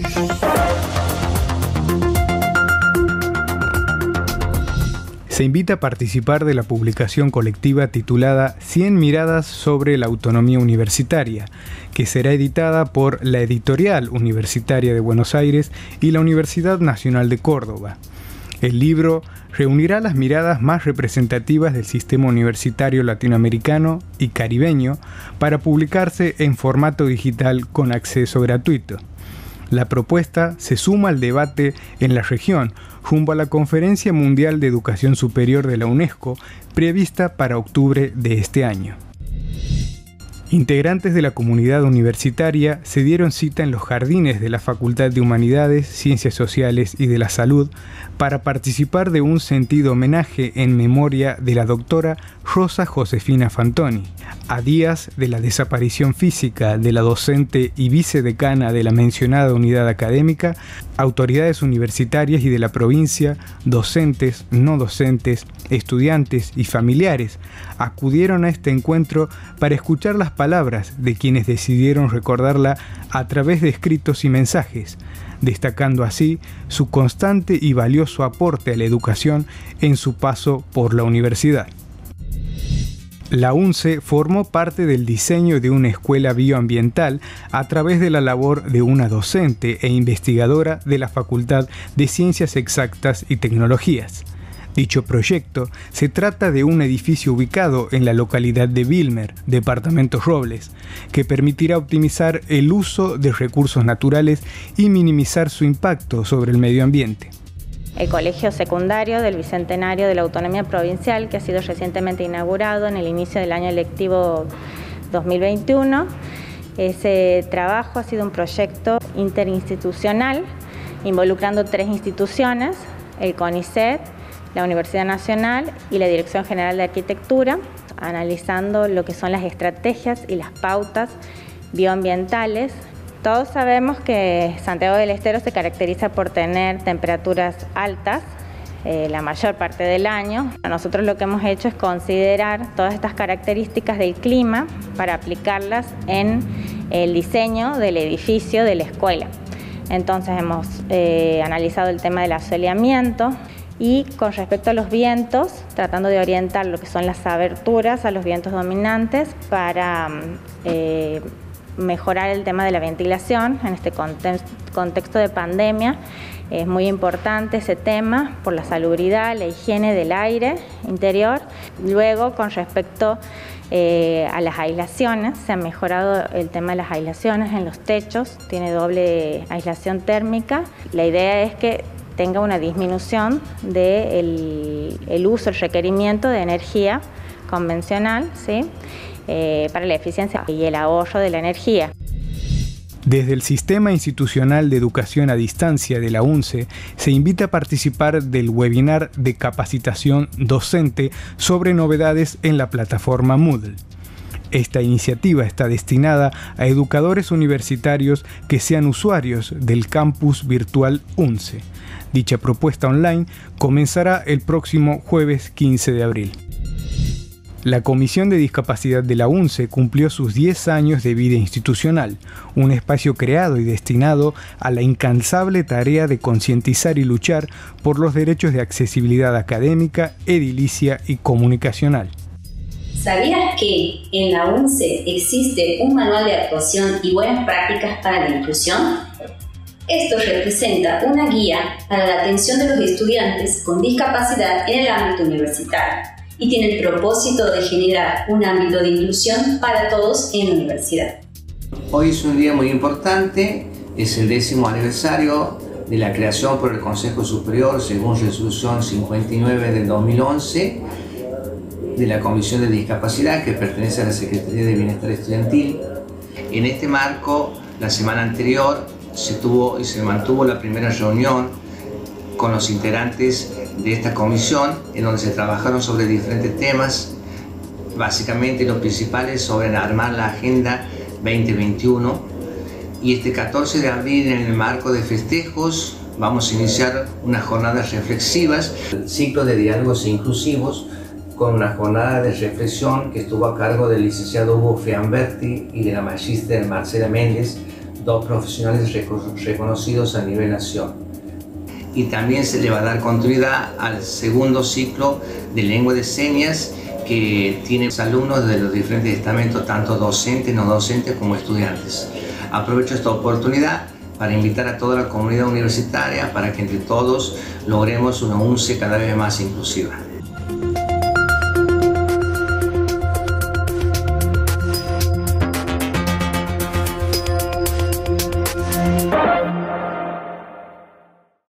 Se invita a participar de la publicación colectiva titulada 100 miradas sobre la autonomía universitaria, que será editada por la Editorial Universitaria de Buenos Aires y la Universidad Nacional de Córdoba. El libro reunirá las miradas más representativas del sistema universitario latinoamericano y caribeño para publicarse en formato digital con acceso gratuito. La propuesta se suma al debate en la región rumbo a la Conferencia Mundial de Educación Superior de la UNESCO, prevista para octubre de este año. Integrantes de la comunidad universitaria se dieron cita en los jardines de la Facultad de Humanidades, Ciencias Sociales y de la Salud para participar de un sentido homenaje en memoria de la doctora Rosa Josefina Fantoni, a días de la desaparición física de la docente y vicedecana de la mencionada unidad académica. Autoridades universitarias y de la provincia, docentes, no docentes, estudiantes y familiares acudieron a este encuentro para escuchar las palabras de quienes decidieron recordarla a través de escritos y mensajes, destacando así su constante y valioso aporte a la educación en su paso por la universidad. La UNCE formó parte del diseño de una escuela bioambiental a través de la labor de una docente e investigadora de la Facultad de Ciencias Exactas y Tecnologías. Dicho proyecto se trata de un edificio ubicado en la localidad de Vilmer, departamento Robles, que permitirá optimizar el uso de recursos naturales y minimizar su impacto sobre el medio ambiente. El Colegio Secundario del Bicentenario de la Autonomía Provincial, que ha sido recientemente inaugurado en el inicio del año lectivo 2021. Ese trabajo ha sido un proyecto interinstitucional involucrando 3 instituciones, el CONICET, la Universidad Nacional y la Dirección General de Arquitectura, analizando lo que son las estrategias y las pautas bioambientales. Todos sabemos que Santiago del Estero se caracteriza por tener temperaturas altas la mayor parte del año. Nosotros lo que hemos hecho es considerar todas estas características del clima para aplicarlas en el diseño del edificio de la escuela. Entonces hemos analizado el tema del asoleamiento y con respecto a los vientos, tratando de orientar lo que son las aberturas a los vientos dominantes para mejorar el tema de la ventilación en este contexto de pandemia. Es muy importante ese tema por la salubridad, la higiene del aire interior. Luego, con respecto a las aislaciones, se ha mejorado el tema de las aislaciones en los techos, tiene doble aislación térmica. La idea es que tenga una disminución del uso, el requerimiento de energía convencional, ¿sí? Para la eficiencia y el ahorro de la energía. Desde el Sistema Institucional de Educación a Distancia de la UNCE se invita a participar del webinar de capacitación docente sobre novedades en la plataforma Moodle. Esta iniciativa está destinada a educadores universitarios que sean usuarios del campus virtual UNCE. Dicha propuesta online comenzará el próximo jueves 15 de abril. La Comisión de Discapacidad de la UNCE cumplió sus 10 años de vida institucional, un espacio creado y destinado a la incansable tarea de concientizar y luchar por los derechos de accesibilidad académica, edilicia y comunicacional. ¿Sabías que en la UNCE existe un manual de actuación y buenas prácticas para la inclusión? Esto representa una guía para la atención de los estudiantes con discapacidad en el ámbito universitario y tiene el propósito de generar un ámbito de inclusión para todos en la universidad. Hoy es un día muy importante, es el 10º aniversario de la creación por el Consejo Superior, según Resolución 59 del 2011, de la Comisión de Discapacidad, que pertenece a la Secretaría de Bienestar Estudiantil. En este marco, la semana anterior se tuvo y se mantuvo la primera reunión con los integrantes de esta comisión, en donde se trabajaron sobre diferentes temas, básicamente los principales sobre armar la Agenda 2021. Y este 14 de abril, en el marco de festejos, vamos a iniciar unas jornadas reflexivas, el ciclo de diálogos inclusivos, con una jornada de reflexión que estuvo a cargo del licenciado Hugo Fiamberti y de la magíster Marcela Méndez, 2 profesionales reconocidos a nivel nacional. Y también se le va a dar continuidad al segundo ciclo de lengua de señas que tiene alumnos de los diferentes estamentos, tanto docentes, no docentes como estudiantes. Aprovecho esta oportunidad para invitar a toda la comunidad universitaria para que entre todos logremos una UNCE cada vez más inclusiva.